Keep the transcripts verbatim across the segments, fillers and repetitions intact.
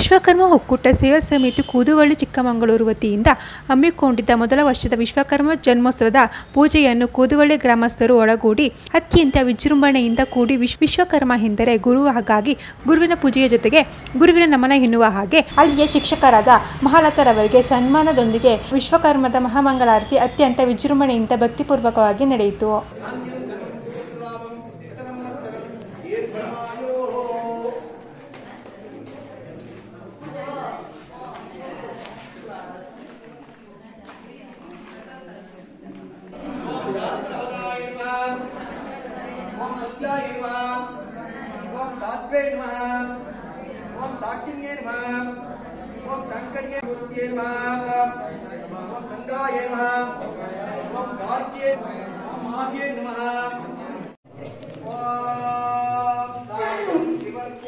ವಿಶ್ವಕರ್ಮ ಒಕ್ಕೂಟ ಸೇವಾ ಸಮಿತಿ ಕೂದುವಳ್ಳಿ ಚಿಕ್ಕಮಗಳೂರು ವತಿಯಿಂದ ಹಮ್ಮಿಕೊಂಡಿದ್ದ ಮೊದಲ ವರ್ಷದ ವಿಶ್ವಕರ್ಮ ಜನ್ಮೋತ್ಸವದ ಪೂಜೆಯನ್ನು ಕೂದುವಳ್ಳಿ ಗ್ರಾಮಸ್ಥರು ಒಳಗೂಡಿ ಅತ್ಯಂತ ವಿಜೃಂಭಣೆಯಿಂದ ಕೂಡಿ ವಿಶ್ವ ವಿಶ್ವಕರ್ಮ ಎಂದರೆ ಗುರು, ಹಾಗಾಗಿ ಗುರುವಿನ ಪೂಜೆಯ ಜೊತೆಗೆ ಗುರುವಿನ ನಮನ ಎನ್ನುವ ಹಾಗೆ ಅಲ್ಲಿಯ ಶಿಕ್ಷಕರಾದ ಮಹಾಲತರವರಿಗೆ ಸನ್ಮಾನದೊಂದಿಗೆ ವಿಶ್ವಕರ್ಮದ ಮಹಾಮಂಗಳಾರತಿ ಅತ್ಯಂತ ವಿಜೃಂಭಣೆಯಿಂದ ಭಕ್ತಿಪೂರ್ವಕವಾಗಿ ನಡೆಯಿತು. ओम सात्वे नमः, ओम साक्षिण्ये नमः, ओम शंकर्ये मूर्त्ये नमः, ओम गंगाये नमः, ओम गार्ग्ये, ओम माह्ये नमः, ओम शिवर्ये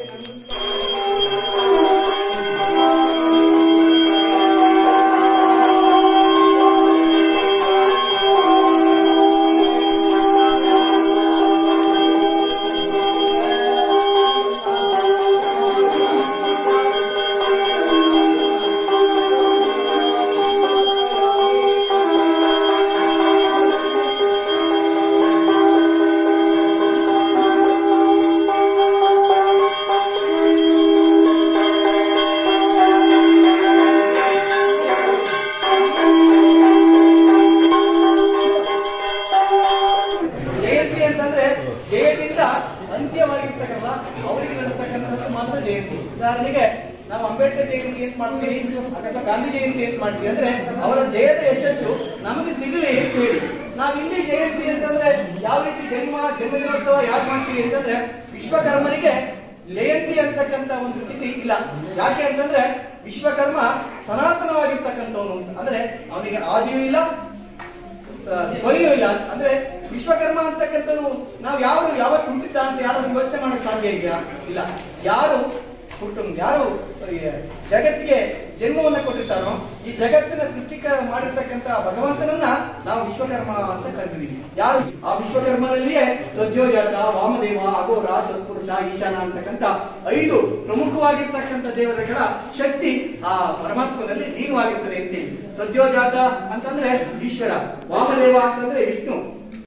ಉದಾಹರಣೆಗೆ ನಾವು ಅಂಬೇಡ್ಕರ್ ಜಯಂತಿ ಏನ್ ಮಾಡ್ತೀವಿ ಅಥವಾ ಗಾಂಧಿ ಜಯಂತಿ ಏನ್ ಮಾಡ್ತೀವಿ ಅಂದ್ರೆ ಅವರ ಜಯದ ಯಶಸ್ಸು ನಮಗೆ ಸಿಗಲಿ ಅಂತ ಹೇಳಿ ನಾವು ಇಲ್ಲಿ ಜಯಂತಿ ಅಂತಂದ್ರೆ ಯಾವ ರೀತಿ ಜನ್ಮ ಜನ್ಮದಿನೋತ್ಸವ ಯಾಕೆ ಮಾಡ್ತೀವಿ ಅಂತಂದ್ರೆ ವಿಶ್ವಕರ್ಮನಿಗೆ ಜಯಂತಿ ಅಂತಕ್ಕಂಥ ಒಂದು ಸ್ಥಿತಿ ಇಲ್ಲ. ಯಾಕೆ ಅಂತಂದ್ರೆ ವಿಶ್ವಕರ್ಮ ಸನಾತನವಾಗಿರ್ತಕ್ಕಂಥವನು ಅಂದ್ರೆ ಅವನಿಗೆ ಆದಿಯೂ ಇಲ್ಲ ಕೊನೆಯೂ ಇಲ್ಲ. ಅಂದ್ರೆ ವಿಶ್ವಕರ್ಮ ಅಂತಕ್ಕಂಥವ್ರು ನಾವು ಯಾರು ಯಾವತ್ತು ಹುಟ್ಟಿದ್ದ ಅಂತ ಯಾರು ಯೋಚನೆ ಮಾಡಕ್ ಸಾಧ್ಯ ಇದೆಯಾ? ಇಲ್ಲ. ಯಾರು ಹುಟ್ಟು ಯಾರು ಜಗತ್ತಿಗೆ ಜನ್ಮವನ್ನ ಕೊಟ್ಟಿರ್ತಾರೋ ಈ ಜಗತ್ತಿನ ಸೃಷ್ಟಿಕ ಮಾಡಿರ್ತಕ್ಕಂಥ ಭಗವಂತನನ್ನ ನಾವು ವಿಶ್ವಕರ್ಮ ಅಂತ ಕರೆದಿದ್ದೀವಿ. ಯಾರು ಆ ವಿಶ್ವಕರ್ಮನಲ್ಲಿಯೇ ಸಜ್ಜೋಜಾತ, ವಾಮದೇವ, ಅಘೋರ, ತತ್ಪುರುಷ, ಈಶಾನ ಅಂತಕ್ಕಂಥ ಐದು ಪ್ರಮುಖವಾಗಿರ್ತಕ್ಕಂಥ ದೇವತೆಗಳ ಶಕ್ತಿ ಆ ಪರಮಾತ್ಮನಲ್ಲಿ ಲೀನವಾಗಿರ್ತದೆ ಅಂತೇಳಿ. ಸಜ್ಜೋಜಾತ ಅಂತಂದ್ರೆ ಈಶ್ವರ, ವಾಮದೇವ ಅಂತಂದ್ರೆ ವಿಷ್ಣು,